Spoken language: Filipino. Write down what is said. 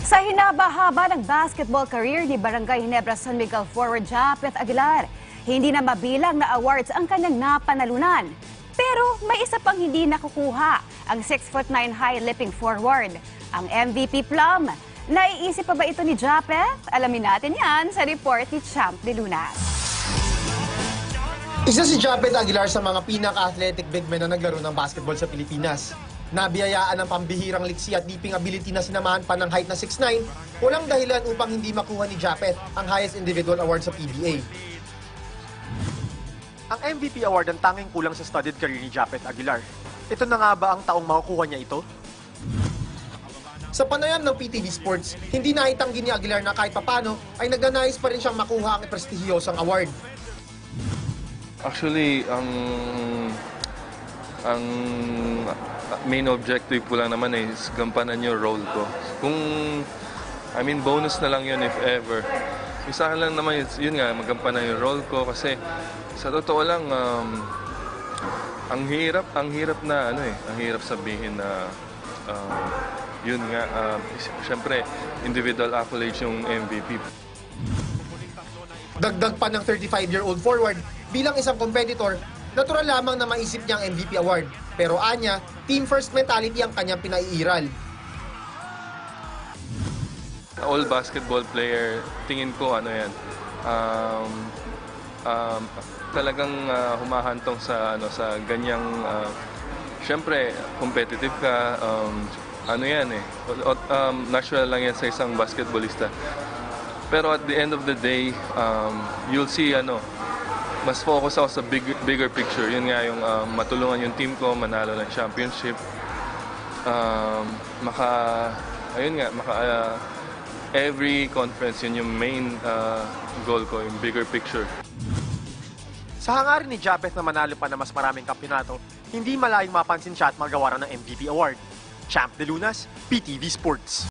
Sa hinaba-haba ng basketball career ni Barangay Ginebra San Miguel forward Japeth Aguilar, hindi na mabilang na awards ang kanyang napanalunan. Pero may isa pang hindi nakukuha, ang 6'9" high leaping forward, ang MVP Plum. Naiisip pa ba ito ni Japeth? Alamin natin yan sa report ni Champ de Lunas. Isa si Japeth Aguilar sa mga pinaka-athletic big men na naglaro ng basketball sa Pilipinas. Nabiyayaan ng pambihirang liksi at leaping ability na sinamahan pa ng height na 6'9", walang dahilan upang hindi makuha ni Japeth ang highest individual award sa PBA. Ang MVP award ang tanging kulang sa studied career ni Japeth Aguilar. Ito na nga ba ang taong makukuha niya ito? Sa panayam ng PTV Sports, hindi naitanggi ni Aguilar na kahit papano ay nagnanais pa rin siyang makuha ang prestihiyosang award. Actually, ang main objective ko lang naman is gampanan yung role ko. Bonus na lang yun if ever. Isa lang naman, yun nga, magampanan yung role ko kasi sa totoo lang, ang hirap sabihin na yun nga, syempre, individual accolades yung MVP. Dagdag pa ng 35-year-old forward, bilang isang competitor, natural lamang na maisip niya ang MVP award. Pero anya, team first mentality ang kanyang pinaiiral. All basketball player, tingin ko talagang humahantong sa ganyang syempre competitive ka, natural lang yan sa isang basketballista. Pero at the end of the day, you'll see mas focus ako sa bigger picture. Yun nga yung matulungan yung team ko manalo ng championship. Every conference, yun yung main goal ko, yung bigger picture. Sa hangarin ni Japeth na manalo pa na mas maraming kampyonato, hindi malayong mapansin siya at magawa ng MVP award. Champ de Lunas, PTV Sports.